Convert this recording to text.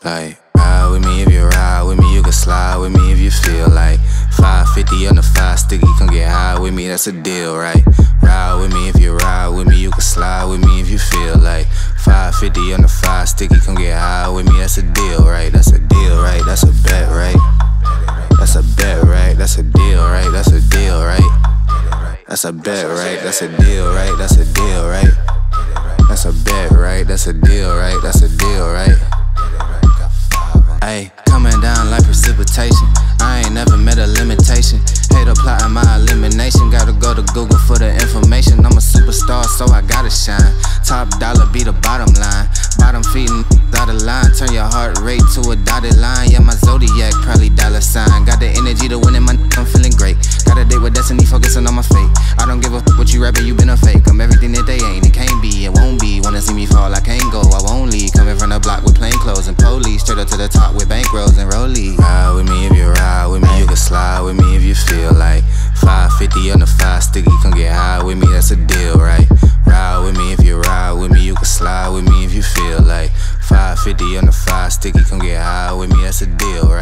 Like, ride with me if you ride with me, you can slide with me if you feel like 550 on the 5 sticky, come get high with me, that's a deal, right? Ride with me if you ride with me, you can slide with me if you feel like 550 on the 5 sticky, come get high with me, that's a deal, right? That's a deal, right? That's a bet, right? That's a bet, right? That's a deal, right? That's a deal, right? That's a bet, right? That's a deal, right? That's a deal, right? That's a bet, right? That's a deal, right? That's a deal, right? Ayy, coming down like precipitation. I ain't never met a limitation. Hate plotting my elimination. Gotta go to Google for the information. I'm a superstar, so I gotta shine. Top dollar be the bottom line. Bottom feeding out of line. Turn your heart rate to a dotted line. Yeah, my zodiac probably dollar sign. Got the energy to win it, I'm feeling great. Got a date with destiny, focusing on my fate. I don't give a what you rapping, you been a fake. I'm everything that they ain't, it can't be, it won't be. Wanna see me fall, I can't go, I won't leave. Coming from the block with plain clothes and police. Straight up to the top with bankrolls and rollies. Ride with me if you ride with me, you can slide with me if you feel like 550 on the 5 sticky, come get high with me, that's a deal, right? Ride with me if you ride with me, you can slide with me if you feel like 550 on the 5 sticky, come get high with me, that's a deal, right?